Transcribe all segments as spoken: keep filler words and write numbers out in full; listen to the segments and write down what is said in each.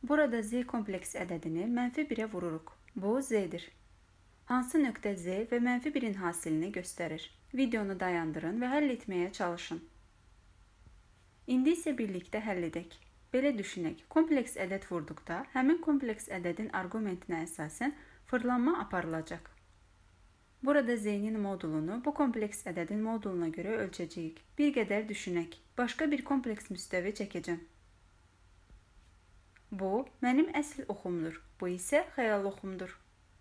Burada z kompleks ədədini mənfi birə vururuq. Bu z-dir. Hansı nöqtə z və mənfi birin hasilini göstərir? Videonu dayandırın və həll etməyə çalışın. İndi isə birlikdə həll edək. Belə düşünək, kompleks ədəd vurduqda həmin kompleks ədədin arqumentinə əsasən fırlanma aparılacaq. Burada z-nin modulunu bu kompleks ədədin moduluna görə ölçəcəyik. Bir qədər düşünək. Başqa bir kompleks müstəvi çəkəcəm. Bu, mənim əsl oxumdur. Bu isə xəyal oxumdur.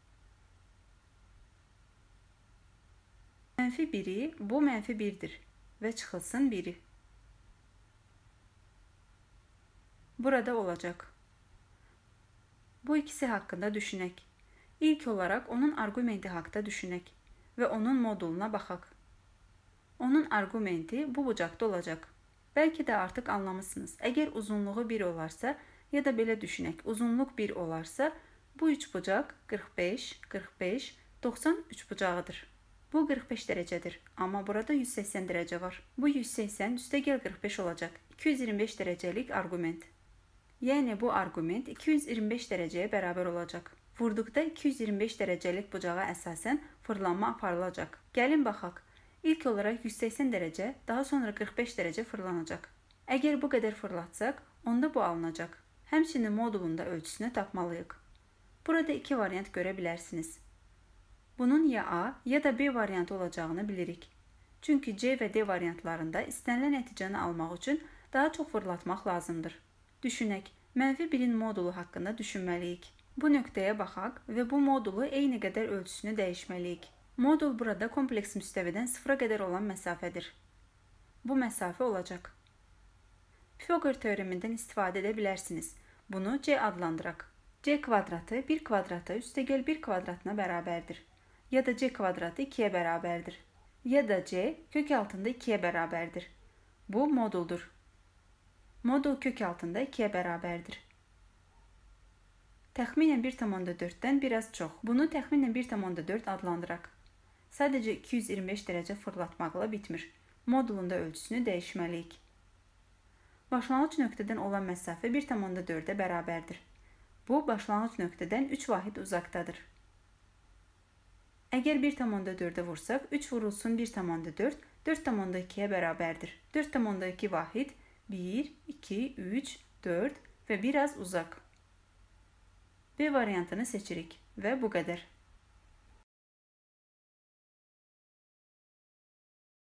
Mənfi biri, bu mənfi birdir və çıxılsın biri. Burada olacaq. Bu ikisi haqqında düşünək. İlk olaraq onun arqumenti haqda düşünək və onun moduluna baxaq. Onun arqumenti bu bucaqda olacaq. Bəlkə də artıq anlamışsınız. Əgər uzunluğu bir olarsa, ya da belə düşünək, uzunluq bir olarsa, bu üç bucaq qırx beş, qırx beş, doxsan üç bucağıdır. Bu qırx beş dərəcədir, amma burada yüz səksən dərəcə var. Bu yüz səksən üstəgəl qırx beş olacaq. iki yüz iyirmi beş dərəcəlik arqument. Yəni bu arqument iki yüz iyirmi beş dərəcəyə bərabər olacaq. Vurduqda iki yüz iyirmi beş dərəcəlik bucağa əsasən fırlanma aparılacaq. Gəlin baxaq. İlk olaraq yüz səksən dərəcə, daha sonra qırx beş dərəcə fırlanacaq. Əgər bu qədər fırlatsaq, onda bu alınacaq. Həmçinin modulunda ölçüsünü tapmalıyıq. Burada iki variant görə bilərsiniz. Bunun ya A, ya da B variantı olacağını bilirik. Çünki C və D variantlarında istənilən nəticəni almaq üçün daha çox fırlatmaq lazımdır. Düşünək, mənfi birin modulu haqqında düşünməliyik. Bu nöqtəyə baxaq və bu modulu eyni qədər ölçüsünü dəyişməliyik. Modul burada kompleks müstəvidən sıfıra qədər olan məsafədir. Bu məsafə olacaq. Pifaqor teoremindən istifadə edə bilərsiniz. Bunu C adlandıraq. C kvadratı bir kvadratı üstəgəl bir kvadratına bərabərdir. Ya da C kvadratı ikiyə bərabərdir. Ya da C kök altında ikiyə bərabərdir. Bu moduldur. Modul kök altında ikiyə bərabərdir. Təxminən bir tam onda dörddən biraz çox. Bunu təxminən bir tam onda dörd adlandıraq. Sadəcə iki yüz iyirmi beş dərəcə fırlatmaqla bitmir. Modulunda ölçüsünü dəyişməliyik. Başlanğıc nöqtədən olan məsafə bir tam onda dördə bərabərdir. Bu, başlanğıc nöqtədən üç vahid uzaqdadır. Əgər bir tam onda dördə vursaq, üç vurulsun bir tam onda dörd, dörd tam onda ikiyə bərabərdir. dörd tam onda iki vahid, bir, iki, üç, dörd və biraz uzaq. B variantını seçirik və bu qədər.